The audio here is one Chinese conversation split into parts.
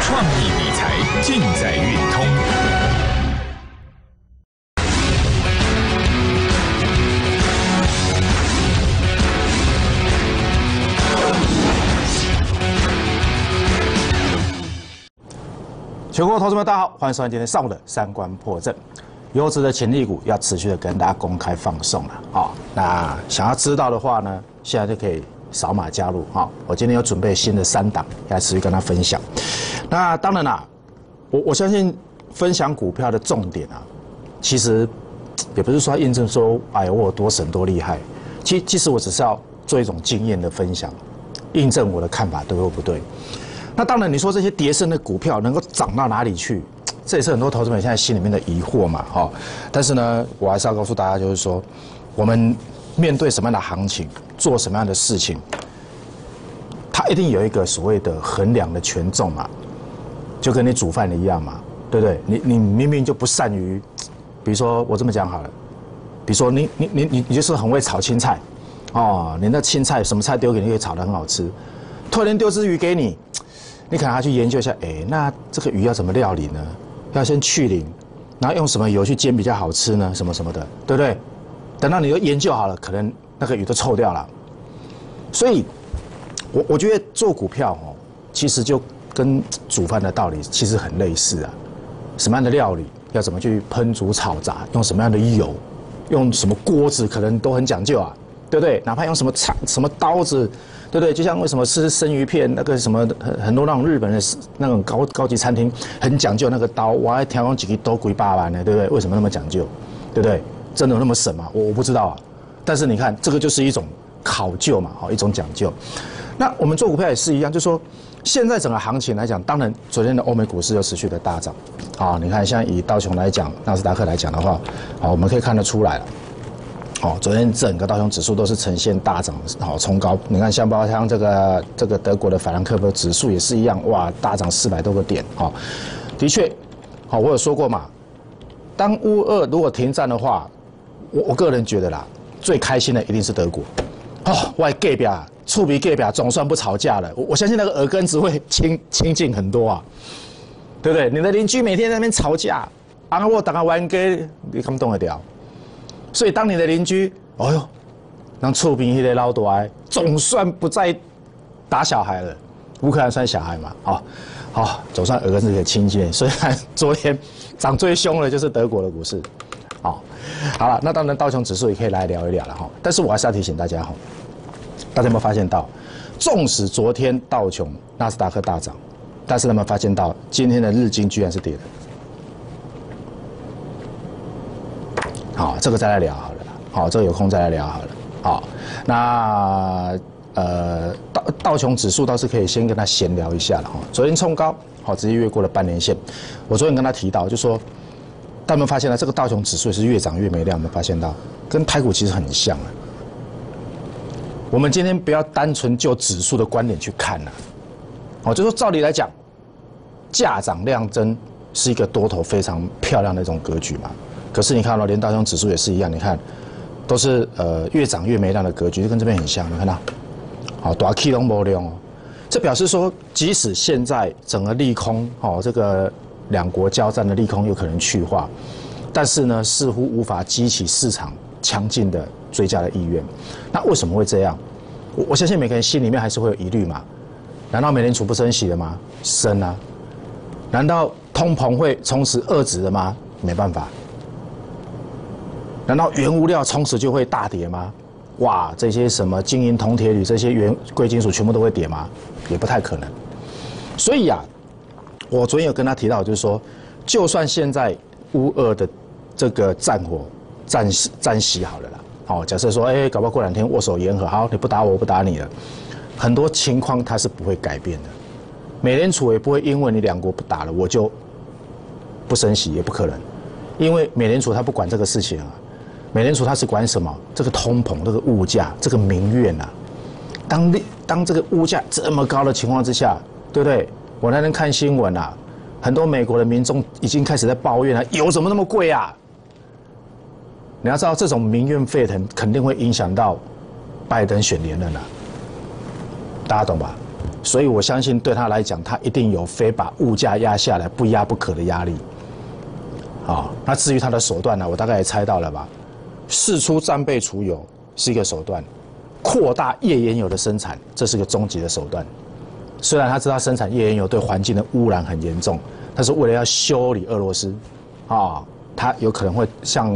创意理财尽在运通。 全国投资们，大家好，欢迎收看今天上午的三观破阵。优质的潜力股要持续的跟大家公开放送了啊。那想要知道的话呢，现在就可以扫码加入啊。我今天有准备新的3档，要持续跟大家分享。那当然啦，我相信分享股票的重点啊，其实也不是说验证说，哎，我有多神多厉害。其实我只是要做一种经验的分享，印证我的看法对或不对。那当然，你说这些跌升的股票能够涨到哪里去？这也是很多投资者现在心里面的疑惑嘛，哈。但是呢，我还是要告诉大家，就是说，我们面对什么样的行情，做什么样的事情，它一定有一个所谓的衡量的权重嘛，就跟你煮饭一样嘛，对不对？你明明就不善于，比如说我这么讲好了，比如说你就是很会炒青菜，哦，你那青菜什么菜丢给你可以炒得很好吃，突然丢只鱼给你。你可能还去研究一下，哎，那这个鱼要怎么料理呢？要先去鳞，然后用什么油去煎比较好吃呢？什么什么的，对不对？等到你都研究好了，可能那个鱼都臭掉了。所以，我觉得做股票哦，其实就跟煮饭的道理其实很类似啊。什么样的料理要怎么去烹煮炒炸，用什么样的油，用什么锅子，可能都很讲究啊，对不对？哪怕用什么菜、什么刀子。对不对？就像为什么吃生鱼片那个什么很多那种日本的那种高级餐厅很讲究那个刀，哇，调用几个都贵8万呢，对不对？为什么那么讲究？对不对？真的有那么省吗？我不知道啊。但是你看，这个就是一种考究嘛，一种讲究。那我们做股票也是一样，就是说现在整个行情来讲，当然昨天的欧美股市又持续的大涨啊。你看，像以道琼来讲，纳斯达克来讲的话，好，我们可以看得出来了。哦，昨天整个道琼指数都是呈现大涨，好冲高。你看，像包括像这个德国的法兰克福指数也是一样，哇，大涨400多个点。好，的确，好，我有说过嘛，当乌俄如果停战的话，我个人觉得啦，最开心的一定是德国。哦，外隔壁触鼻隔壁总算不吵架了，我相信那个耳根子会清净很多啊，对不对？你的邻居每天在那边吵架，啊，我打个玩给你看不懂得掉。所以，当你的邻居，哦哟，让触屏一类老大，总算不再打小孩了。乌克兰算小孩嘛？好，总算耳根子可以清净。虽然昨天涨最凶的就是德国的股市，好了，那当然道琼指数也可以来聊一聊了哈。但是我还是要提醒大家哈，大家有没有发现到，纵使昨天道琼、纳斯达克大涨，但是有没有发现到今天的日经居然是跌的？好，这个再来聊好了。好，这个有空再来聊好了。好，那道琼指数倒是可以先跟他闲聊一下了哈。昨天冲高，好，直接越过了半年线。我昨天跟他提到，就说，大家有没有发现呢？这个道琼指数也是越涨越没量，有没有发现到？跟台股其实很像啊。我们今天不要单纯就指数的观点去看了，好，就说照理来讲，价涨量增是一个多头非常漂亮的一种格局嘛。可是你看到连道琼指数也是一样，你看都是越涨越没量的格局，就跟这边很像，你看到，好，大 K 都没量哦，这表示说，即使现在整个利空，这个两国交战的利空有可能去化，但是呢，似乎无法激起市场强劲的追加的意愿。那为什么会这样？我相信每个人心里面还是会有疑虑嘛。难道美联储不升息了吗？升啊。难道通膨会从此遏制了吗？没办法。难道原物料从此就会大跌吗？哇，这些什么金银铜铁铝这些原贵金属全部都会跌吗？也不太可能。所以啊，我昨天有跟他提到，就是说，就算现在乌俄的这个战火暂息好了啦，好，假设说，搞不好过2天握手言和，好，你不打我，我不打你了，很多情况它是不会改变的。美联储也不会因为你两国不打了，我就不升息，也不可能，因为美联储它不管这个事情啊。美联储它是管什么？这个通膨、这个物价、这个民怨啊。当这个物价这么高的情况之下，对不对？我那天看新闻啊，很多美国的民众已经开始在抱怨了，油怎么那么贵啊？你要知道，这种民怨沸腾，肯定会影响到拜登选连任啊。大家懂吧？ 所以我相信对他来讲，他一定有非把物价压下来不压不可的压力。啊，那至于他的手段呢，我大概也猜到了吧？释出战备储油是一个手段，扩大页岩油的生产，这是个终极的手段。虽然他知道生产页岩油对环境的污染很严重，但是为了要修理俄罗斯，啊，他有可能会像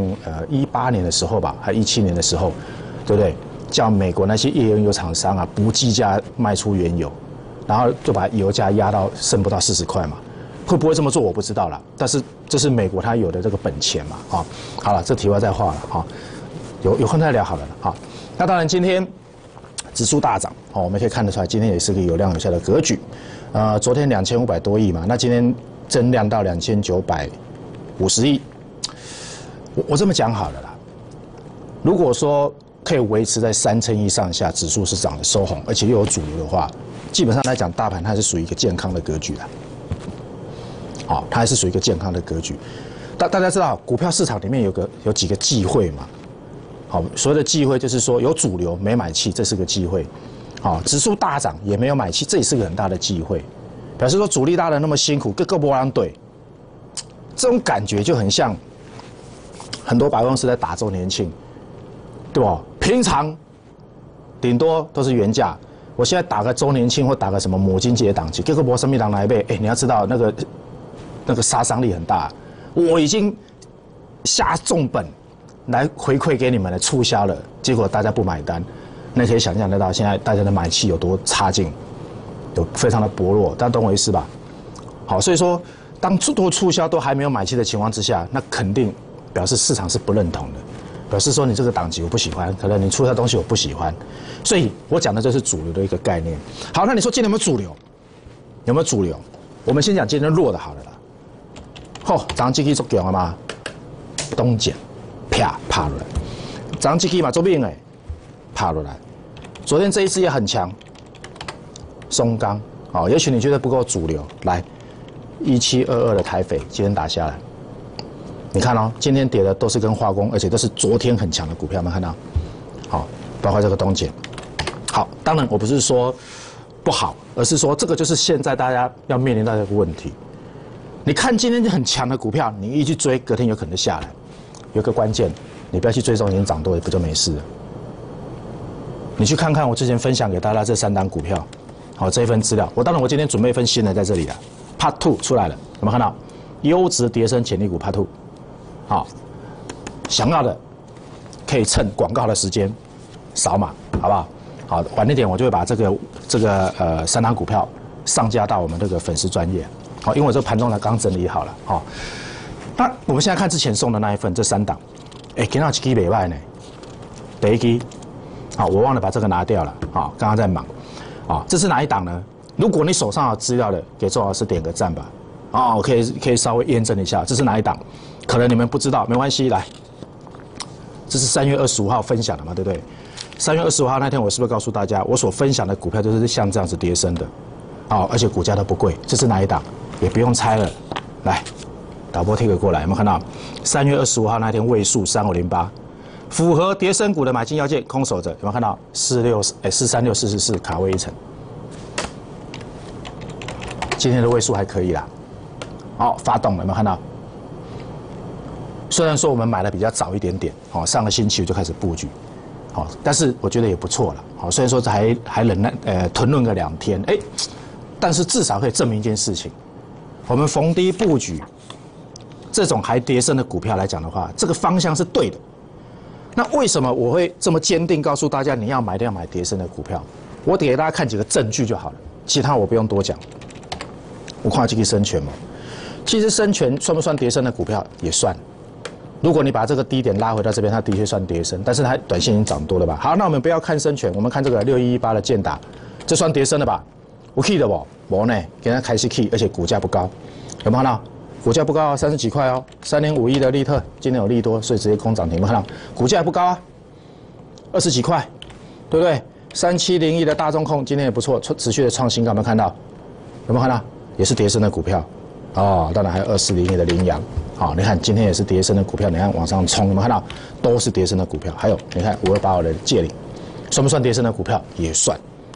18年的时候吧，还17年的时候，对不对？叫美国那些页岩油厂商啊不计价卖出原油，然后就把油价压到剩不到40块嘛。会不会这么做我不知道了，但是这是美国他有的这个本钱嘛，啊，好了，这题外再话了，哈，有空再聊好了，哈。那当然今天指数大涨，哦，我们可以看得出来，今天也是个有量有价的格局，昨天2500多亿嘛，那今天增量到2950亿，我这么讲好了啦，如果说可以维持在3000亿上下，指数是涨的收红，而且又有主流的话，基本上来讲，大盘它是属于一个健康的格局的。好，它还是属于一个健康的格局。大家知道，股票市场里面有几个忌讳嘛？好，所谓的忌讳就是说有主流没买气，这是个忌讳。好，指数大涨也没有买气，这也是个很大的忌讳，表示说主力拉得那么辛苦，个波浪对，这种感觉就很像很多百货公司在打周年庆，对吧？平常顶多都是原价，我现在打个周年庆或打个什么母亲节档期，个波什么档来背？哎，你要知道那个杀伤力很大，我已经下重本来回馈给你们的促销了，结果大家不买单，那可以想象得到现在大家的买气有多差劲，有非常的薄弱，大家懂我意思吧？好，所以说当多促销都还没有买气的情况之下，那肯定表示市场是不认同的，表示说你这个档期我不喜欢，可能你出的东西我不喜欢，所以我讲的就是主流的一个概念。好，那你说今天有没有主流？有没有主流？我们先讲今天弱的好了啦。好，涨这支足强了嘛？东减，啪趴落来，涨这支嘛做命哎，趴落来。昨天这一支也很强，松钢，哦，也许你觉得不够主流，来，1722的台北今天打下来，你看哦，今天跌的都是跟化工，而且都是昨天很强的股票，有没有看到？好，包括这个东碱。好，当然我不是说不好，而是说这个就是现在大家要面临到的一个问题。你看今天很强的股票，你一去追，隔天有可能下来。有个关键，你不要去追踪已经涨多了，不就没事了？你去看看我之前分享给大家这3档股票，好，这一份资料。我今天准备一份新的在这里了 ，Part 2出来了，有没有看到？优质跌升潜力股 Part 2，好，想要的可以趁广告的时间扫码，好不好？好，晚一点我就会把这个3档股票上架到我们这个粉丝专页。好，因为我这个盘中才刚整理好了，好，那我们现在看之前送的那一份，这3档，哎，给到一支袂歹呢，第一支，好，我忘了把这个拿掉了，好，刚刚在忙，啊，这是哪一档呢？如果你手上有资料的，给周老师点个赞吧，哦，可以稍微验证一下，这是哪一档？可能你们不知道，没关系，来，这是3月25号分享的嘛，对不对？3月25号那天，我是不是告诉大家，我所分享的股票就是像这样子跌升的，好，而且股价都不贵，这是哪一档？也不用猜了，来，导播贴个过来，有没有看到？3月25号那天位数3508，符合跌升股的买进要件，空手着，有没有看到？436、444卡位1层，今天的位数还可以啦，好，发动了，有没有看到？虽然说我们买的比较早一点点，好，上个星期我就开始布局，好，但是我觉得也不错了，好，虽然说还忍耐，吞论个2天，哎，但是至少可以证明一件事情。我们逢低布局这种还跌升的股票来讲的话，这个方向是对的。那为什么我会这么坚定告诉大家你要买跌升的股票？我给大家看几个证据就好了，其他我不用多讲。我看这个深全嘛，其实深全算不算跌升的股票？也算。如果你把这个低点拉回到这边，它的确算跌升，但是它短线已经涨多了吧？好，那我们不要看深全，我们看这个6118的建达，这算跌升的吧？有 key 的不？没呢，给它开始 key， 而且股价不高，有没有看到？股价不高啊，30几块哦，3.5亿的利特，今天有利多，所以直接空涨停，有没有看到？股价也不高啊，20几块，对不对？3701的大众控今天也不错，持续的创新高，有没有看到？有没有看到？也是跌升的股票，哦，当然还有2401的羚羊，好，你看今天也是跌升的股票，你看往上冲，有没有看到？都是跌升的股票，还有你看5285的界岭，算不算跌升的股票？也算。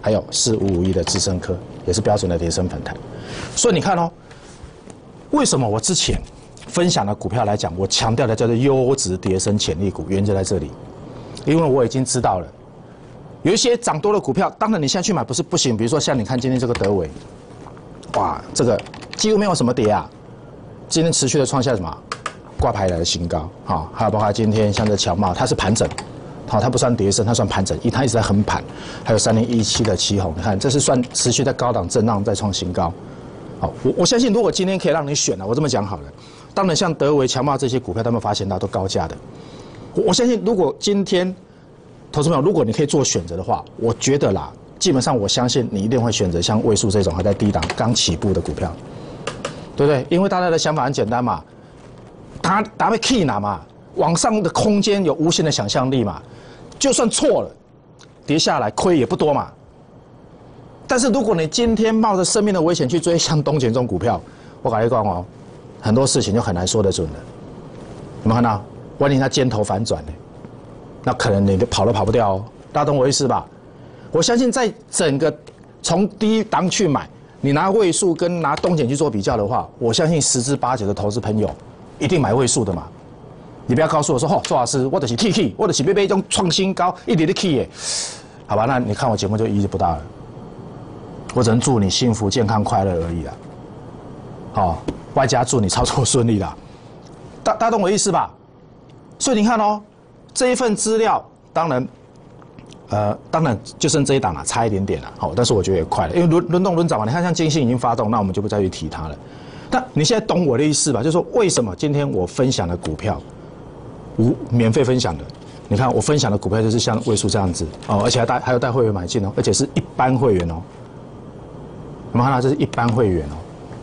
还有4551的资深科，也是标准的跌升反弹。所以你看哦，为什么我之前分享的股票来讲，我强调的叫做优质跌升潜力股，原因就在这里，因为我已经知道了，有一些涨多的股票，当然你现在去买不是不行，比如说像你看今天这个德微，哇，这个几乎没有什么跌啊，今天持续的创下什么挂牌来的新高，好，还有包括今天像这强茂，它是盘整。好，它不算跌升，它算盘整，它一直在横盘。还有3017的旗宏，你看这是算持续在高档震荡，再创新高。好，我相信如果今天可以让你选了，我这么讲好了。当然，像德微、强茂这些股票，他们发现到都高价的。我相信，如果今天投资朋友，如果你可以做选择的话，我觉得啦，基本上我相信你一定会选择像位数这种还在低档刚起步的股票，对不对？因为大家的想法很简单嘛，打被 key 拿嘛。往上的空间有无限的想象力嘛，就算错了，跌下来亏也不多嘛。但是如果你今天冒着生命的危险去追像东碱这种股票，我跟你讲哦，很多事情就很难说得准了。有没有看到？万一它尖头反转呢？那可能你跑都跑不掉哦。大家懂我意思吧？我相信在整个从低档去买，你拿位数跟拿东碱去做比较的话，我相信10之8九的投资朋友一定买位数的嘛。你不要告诉我说，周老师，我的是 T， 我的是被一种创新高一点的 K 耶，好吧？那你看我节目就意义不大了。我只能祝你幸福、健康、快乐而已啦。好，外加祝你操作顺利啦。大家懂我意思吧？所以你看哦，这一份资料，当然就剩这一档了，差一点点了。好，但是我觉得也快了，因为轮动轮涨嘛。你看像金星已经发动，那我们就不再去提它了。但你现在懂我的意思吧？就是说，为什么今天我分享的股票？免费分享的，你看我分享的股票就是像位数这样子哦，而且还有带会员买进哦，而且是一般会员哦。我们看到这是一般会员哦。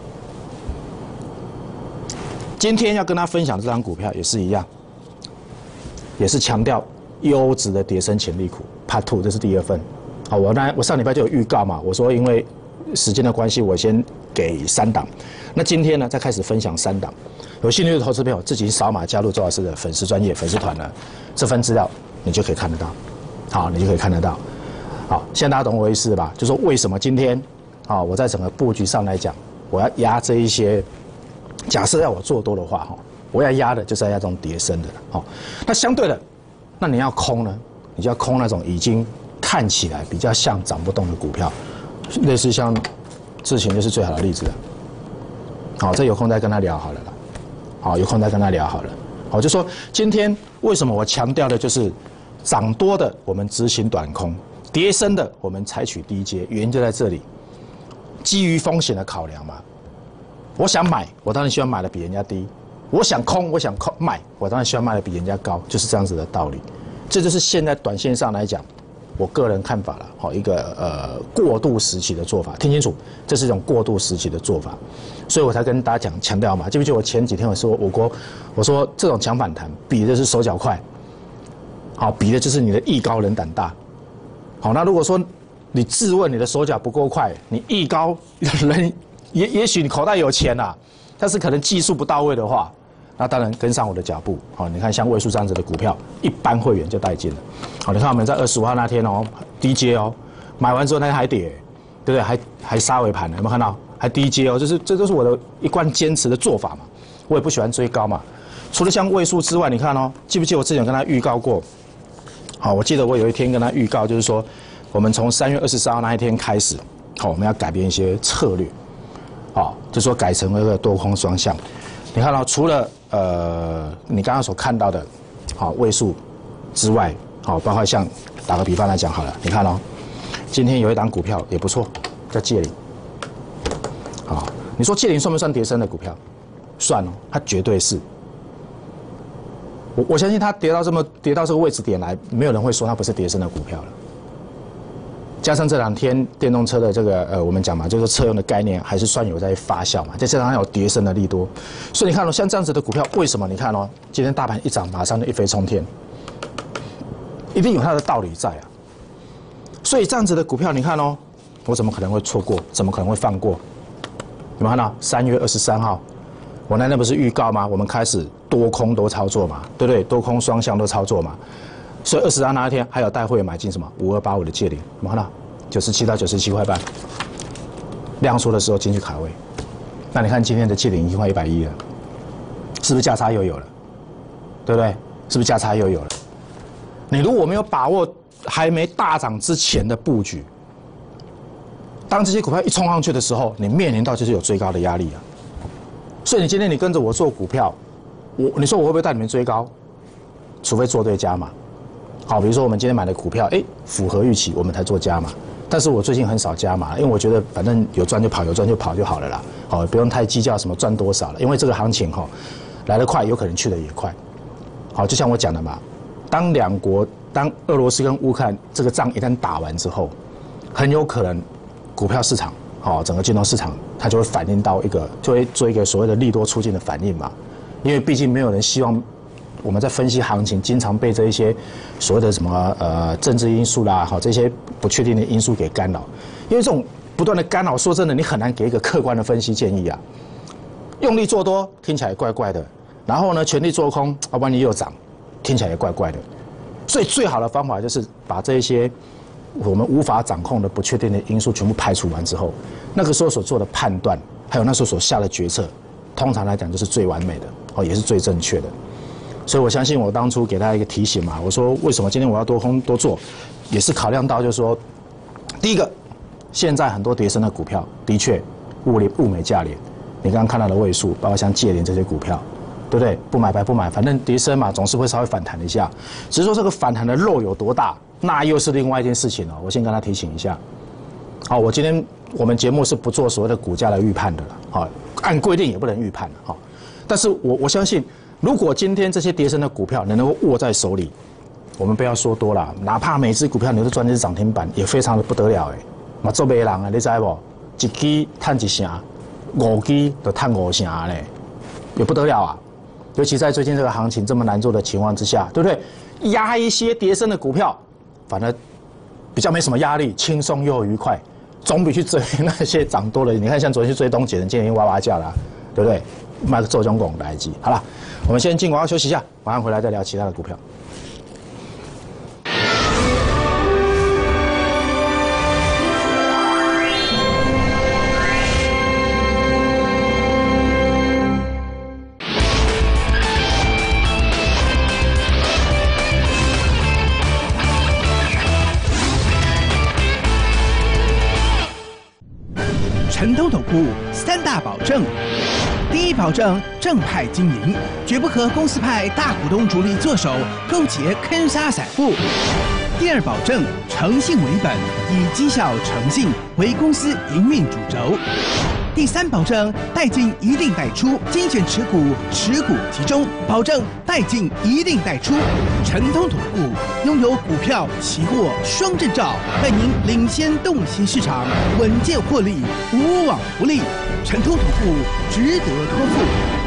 今天要跟大家分享这张股票也是一样，也是强调优质的跌升潜力股 Part 2，这是第2份。好，我上礼拜就有预告嘛，我说因为时间的关系，我先给3档。那今天呢，再开始分享3档。有兴趣的投资朋友自己扫码加入周老师的粉丝专页粉丝团呢，这份资料你就可以看得到。好，你就可以看得到。好，现在大家懂我意思吧？就说为什么今天，好，我在整个布局上来讲，我要压这一些，假设要我做多的话，哈，我要压的就是要压这种跌升的了。好，那相对的，那你要空呢，你就要空那种已经看起来比较像涨不动的股票，类似像之前就是最好的例子了。好，这有空再跟他聊好了啦。好，有空再跟他聊好了。好，就说今天为什么我强调的就是涨多的我们执行短空，跌升的我们采取低接，原因就在这里，基于风险的考量嘛。我想买，我当然希望买的比人家低；我想卖，我当然希望卖的比人家高，就是这样子的道理。这就是现在短线上来讲，我个人看法了。好，一个过渡时期的做法，听清楚，这是一种过渡时期的做法。所以我才跟大家强调嘛，记不记得我前几天我说这种强反弹比的是手脚快，好，比的就是你的艺高人胆大。好，那如果说你自问你的手脚不够快，你艺高人也许你口袋有钱啦，但是可能技术不到位的话，那当然跟上我的脚步。好，你看像位数这样子的股票，一般会员就带进了。好，你看我们在25号那天哦，低接哦，买完之后那天还跌，对不对？还杀尾盘，有没有看到？还低接哦，这都是我的一贯坚持的做法嘛。我也不喜欢追高嘛。除了像位数之外，你看哦，记不记得我之前有跟他预告过？好，我记得我有一天跟他预告，就是说我们从3月23号那一天开始，好，我们要改变一些策略，好，就说改成一个多空双向。你看到除了你刚刚所看到的，好位数之外，好，包括像打个比方来讲好了，你看哦，今天有一档股票也不错，叫界岭。好，你说界岭算不算跌升的股票？算哦，它绝对是。我相信它跌到这个位置点来，没有人会说它不是跌升的股票了。加上这2天电动车的这个我们讲嘛，就是车用的概念还是算有在发酵嘛，再加上有跌升的利多，所以你看哦，像这样子的股票，为什么你看哦，今天大盘一涨，马上就一飞冲天，一定有它的道理在啊。所以这样子的股票，你看哦，我怎么可能会错过？怎么可能会放过？有没有看到3月23号，我那不是预告吗？我们开始多空都操作嘛，对不对？多空双向都操作嘛。所以22那一天还有带会员买进什么5285的界岭，有没有看到？ 97到97块半，量缩的时候进去卡位。那你看今天的70已经快110了，是不是价差又有了？对不对？是不是价差又有了？你如果没有把握还没大涨之前的布局，当这些股票一冲上去的时候，你面临到就是有追高的压力啊。所以你今天你跟着我做股票，你说我会不会带你们追高？除非做对加码。好，比如说我们今天买的股票，符合预期，我们才做加码。但是我最近很少加码，因为我觉得反正有赚就跑，有赚就跑就好了啦。好，不用太计较什么赚多少了，因为这个行情来得快，有可能去得也快。好，就像我讲的嘛，当俄罗斯跟乌克兰这个仗一旦打完之后，很有可能股票市场，整个金融市场它就会反映到就会做一个所谓的利多出尽的反应嘛。因为毕竟没有人希望我们在分析行情，经常被这一些所谓的什么政治因素啦，这些不确定的因素给干扰。因为这种不断的干扰，说真的，你很难给一个客观的分析建议啊。用力做多听起来怪怪的，然后呢全力做空，万一又涨，听起来也怪怪的。所以最好的方法就是把这一些我们无法掌控的不确定的因素全部排除完之后，那个时候所做的判断，还有那时候所下的决策，通常来讲就是最完美的，也是最正确的。所以我相信我当初给大家一个提醒嘛，我说为什么今天我要多空多做，也是考量到就是说，第一个，现在很多跌升的股票的确物美价廉，你刚刚看到的位数，包括像界联这些股票，对不对？不买白不买，反正跌升嘛，总是会稍微反弹一下，只是说这个反弹的肉有多大，那又是另外一件事情了。我先跟他提醒一下。好，我们节目是不做所谓的股价的预判的了，好，按规定也不能预判了，好，但是我相信。如果今天这些跌升的股票能够握在手里，我们不要说多了，哪怕每只股票你都赚的是涨停板，也非常的不得了嘛做卖人啊，你知不？一支赚一成，5支就赚5成嘞，也不得了啊！尤其在最近这个行情这么难做的情况之下，对不对？压一些跌升的股票，反而比较没什么压力，轻松又愉快，总比去追那些涨多了。你看，像昨天去追东捷人，今天已经哇哇叫了，对不对？卖个做中拱来机，好了，我们先进广告休息一下，马上回来再聊其他的股票。 陈东投顾3大保证。第一保证正派经营，绝不和公司派大股东主力做手，勾结坑杀散户。第二保证诚信为本，以绩效诚信为公司营运主轴。第三保证带进一定带出，精选持股，持股集中，保证带进一定带出。陈通投顾拥有股票、期货双证照，带您领先洞悉市场，稳健获利，无往不利。陈通投顾值得托付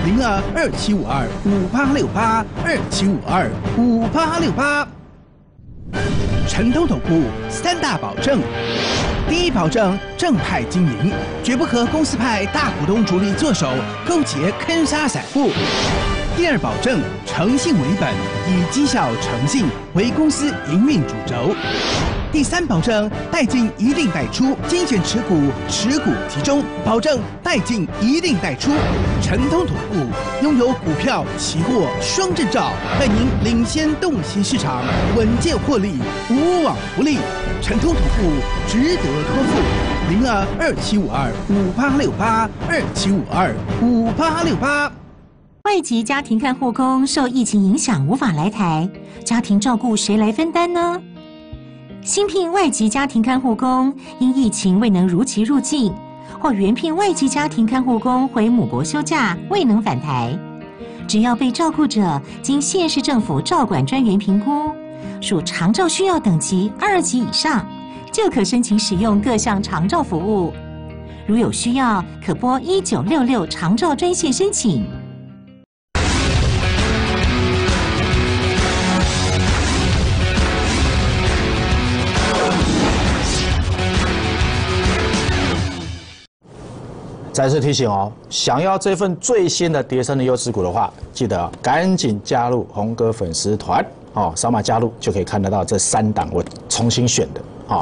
，02-2752-5868，2752-5868。陈通投顾3大保证。第一保证正派经营，绝不和公司派大股东主力做手，勾结坑杀散户。第二保证诚信为本，以绩效诚信为公司营运主轴。第三保证带进一定带出，精选持股，持股集中，保证带进一定带出。陈通投顾拥有股票、期货双证照，带您领先洞悉市场，稳健获利，无往不利。陈通投顾值得托付，02-2752-5868，2752-5868。 外籍家庭看护工受疫情影响无法来台，家庭照顾谁来分担呢？新聘外籍家庭看护工因疫情未能如期入境，或原聘外籍家庭看护工回母国休假未能返台，只要被照顾者经县市政府照管专员评估，属长照需要等级2级以上，就可申请使用各项长照服务。如有需要，可拨1966长照专线申请。 再次提醒哦，想要这份最新的跌升的优质股的话，记得赶紧加入红哥粉丝团哦，扫码加入就可以看得到这3档我重新选的哦，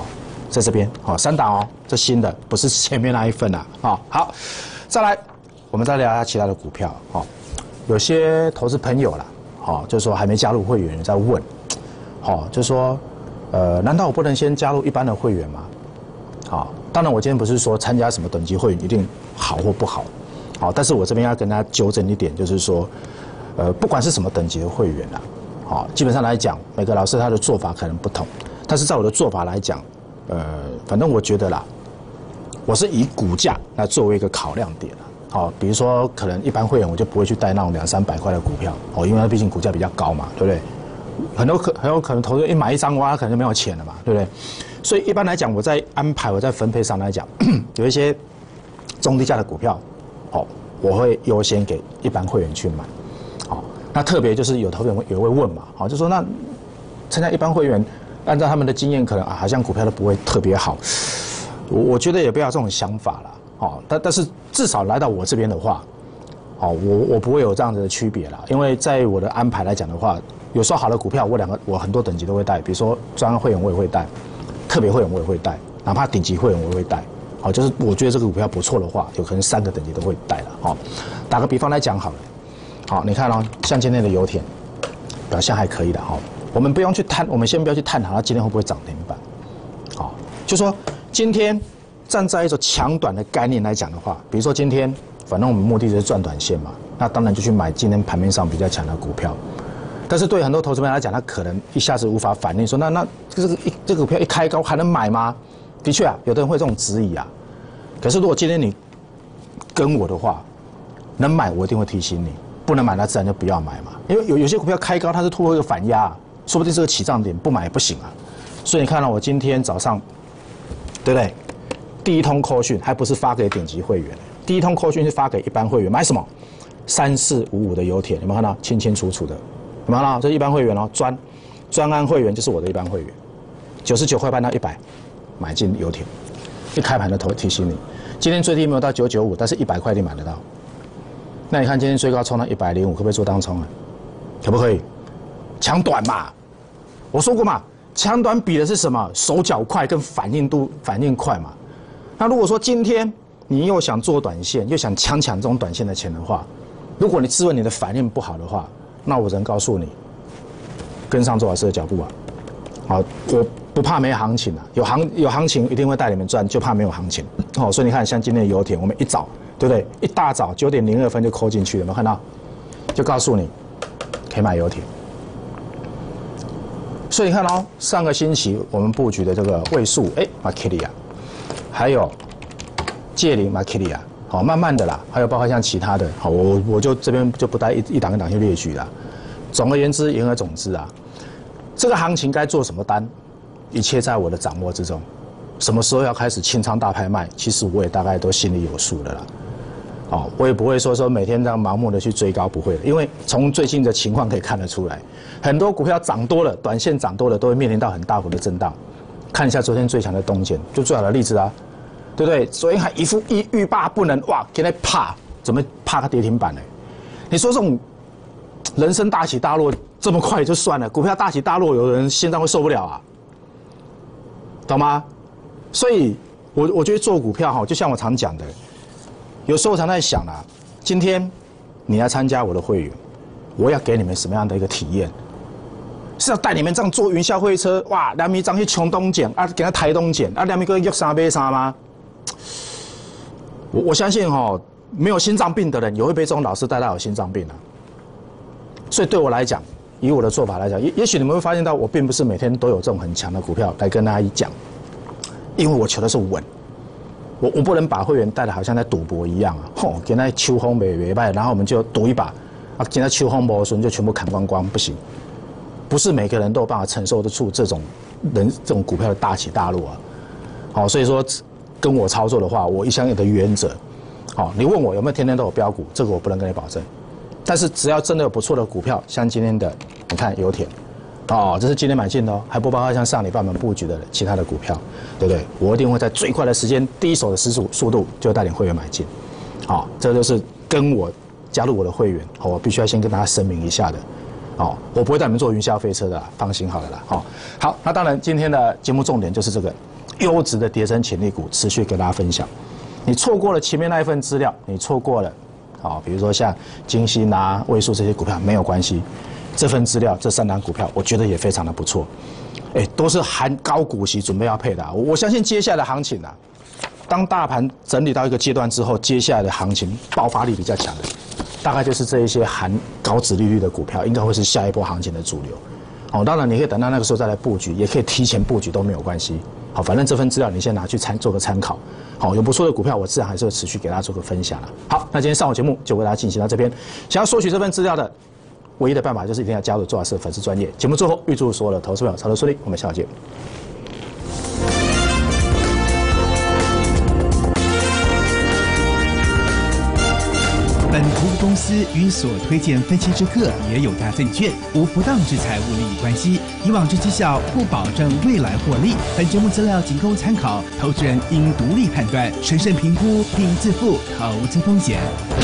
在这边，好，3档哦，这新的，不是前面那一份啦，好，再来，我们再聊一下其他的股票，有些投资朋友啦，就是说还没加入会员在问，就是说，难道我不能先加入一般的会员吗？当然我今天不是说参加什么等级会员一定好或不好，但是我这边要跟大家纠正一点，就是说，不管是什么等级的会员啦。基本上来讲，每个老师他的做法可能不同，但是在我的做法来讲，反正我觉得啦，我是以股价来作为一个考量点啦。比如说可能一般会员我就不会去带那种200-300块的股票，因为它毕竟股价比较高嘛，对不对？很有可能投资一买一张哇，他可能就没有钱了嘛，对不对？所以一般来讲，我在安排我在分配上来讲，有一些中低价的股票，我会优先给一般会员去买。那特别就是有投资人也会问嘛，就说那参加一般会员，按照他们的经验，可能好像股票都不会特别好。我觉得也不要这种想法啦，但是至少来到我这边的话，我不会有这样子的区别啦，因为在我的安排来讲的话，有时候好的股票我很多等级都会带，比如说专案会员我也会带，特别会员我也会带，哪怕顶级会员我也会带。就是我觉得这个股票不错的话，有可能3个等级都会带了。打个比方来讲好了。你看像今天的油田表现还可以的我们先不要去探讨它今天会不会涨停板，就说今天站在一种强短的概念来讲的话，比如说今天反正我们目的就是赚短线嘛，那当然就去买今天盘面上比较强的股票。但是对很多投资人来讲，他可能一下子无法反应，说那这个股票一开高还能买吗？的确有的人会这种质疑啊。可是如果今天你跟我的话，能买我一定会提醒你。不能买，那自然就不要买嘛。因为有些股票开高，它是突破一个反压，说不定是个起涨点，不买也不行啊。所以你看到我今天早上，对不对？第一通扣讯还不是发给顶级会员，第一通扣讯是发给一般会员，买什么？3455的油田，有没有看到？清清楚楚的，有没有看到？这一般会员专案会员就是我的一般会员，99块半到100，买进油田，一开盘的提醒你，今天最低没有到995，但是100块你买得到。那你看今天最高冲到105，可不可以做当冲啊？可不可以？抢短嘛，我说过嘛，抢短比的是什么？手脚快跟反应快嘛。那如果说今天你又想做短线，又想抢这种短线的钱的话，如果你自问你的反应不好的话，那我只能告诉你，跟上周老师的脚步啊。我不怕没行情啊，有行情一定会带你们赚，就怕没有行情。所以你看像今天的油田，我们一早。对不对？一大早9:02就扣进去了，有没有看到？就告诉你可以买油田。所以你看上个星期我们布局的这个位数，马基利亚，还有界林马基利亚，慢慢的啦，还有包括像其他的，我就这边就不带一档一档去列举啦。总而言之，言而总之啊，这个行情该做什么单，一切在我的掌握之中。什么时候要开始清仓大拍卖，其实我也大概都心里有数的啦。我也不会说每天这样盲目的去追高，不会的，因为从最近的情况可以看得出来，很多股票涨多了，短线涨多了，都会面临到很大幅的震荡。看一下昨天最强的东碱，就最好的例子啊，对不对？昨天还一副欲罢不能，哇，现在怕，怎么怕它跌停板呢？你说这种人生大起大落这么快就算了，股票大起大落，有人心脏会受不了啊，懂吗？所以我觉得做股票就像我常讲的。有时候我常在想啦，今天你来参加我的会员，我要给你们什么样的一个体验？是要带你们这样坐云霄飞车，哇，两米张去冲东捡啊，给他抬东捡啊，两米个约三杯啥吗？我相信没有心脏病的人也会被这种老师带到有心脏病啊。所以对我来讲，以我的做法来讲，也许你们会发现到我并不是每天都有这种很强的股票来跟大家讲，因为我求的是稳。我不能把会员带的好像在赌博一样啊！给那秋风没败，然后我们就赌一把啊，给那秋风没顺就全部砍光光，不行，不是每个人都有办法承受得住这种股票的大起大落啊！所以说跟我操作的话，我一向有的原则，你问我有没有天天都有标股，这个我不能跟你保证，但是只要真的有不错的股票，像今天的你看油田。这是今天买进的还不包括像上礼拜我们布局的其他的股票，对不对？我一定会在最快的时间、第一手的速度就带领会员买进。这就是跟我加入我的会员，我必须要先跟大家声明一下的。我不会带你们坐云霄飞车的，放心好了啦。好，那当然今天的节目重点就是这个优质的跌升潜力股，持续跟大家分享。你错过了前面那一份资料，你错过了，比如说像金星啊、位数这些股票没有关系，这份资料这3档股票，我觉得也非常的不错，都是含高股息准备要配的我相信接下来的行情当大盘整理到一个阶段之后，接下来的行情爆发力比较强的，大概就是这一些含高殖利率的股票，应该会是下一波行情的主流。当然你可以等到那个时候再来布局，也可以提前布局都没有关系。反正这份资料你先拿去做个参考。有不错的股票，我自然还是会持续给大家做个分享好，那今天上午节目就为大家进行到这边。想要索取这份资料的，唯一的办法就是一定要加入周老师的粉丝专页。节目最后，预祝所有的投资朋友操作顺利，我们下期见。 本服务公司与所推荐分析之个别有价证券无不当之财务利益关系，以往之绩效不保证未来获利。本节目资料仅供参考，投资人应独立判断、审慎评估并自负投资风险。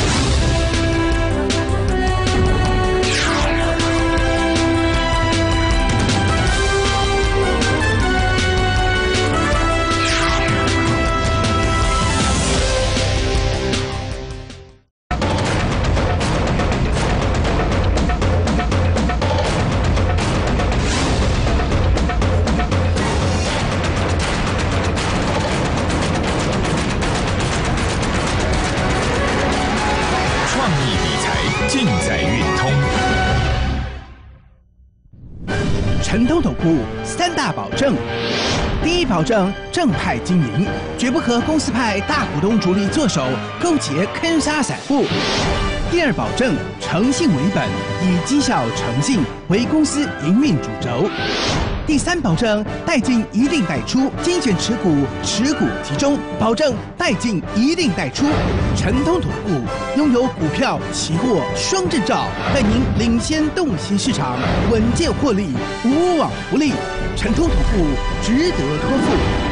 陈东投顾3大保证：第一保证正派经营，绝不和公司派大股东主力做手勾结坑杀散户；第二保证诚信为本，以绩效诚信为公司营运主轴；第三保证带进一定带出，精选持股集中，保证带进一定带出。陈东投顾拥有股票、期货双证照，带您领先洞悉市场，稳健获利，无往不利。陈东投顾值得托付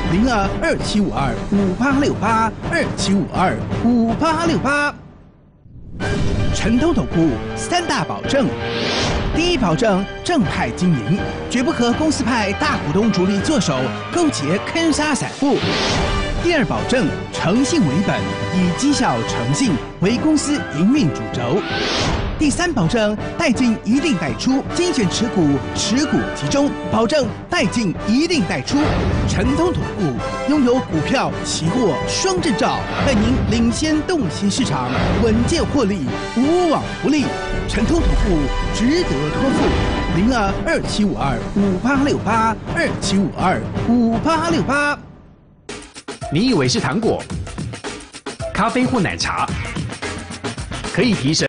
，0227525868，27525868。陈东投顾3大保证：第一保证正派经营，绝不和公司派大股东主力做手勾结坑杀散户；第二保证诚信为本，以绩效诚信为公司营运主轴；第三保证带进一定带出，精选持股集中，保证带进一定带出。陈东投顾拥有股票、期货双证照，带您领先洞悉市场，稳健获利，无往不利。陈东投顾值得托付，0227525868，27525868。 你以为是糖果、咖啡或奶茶，可以提神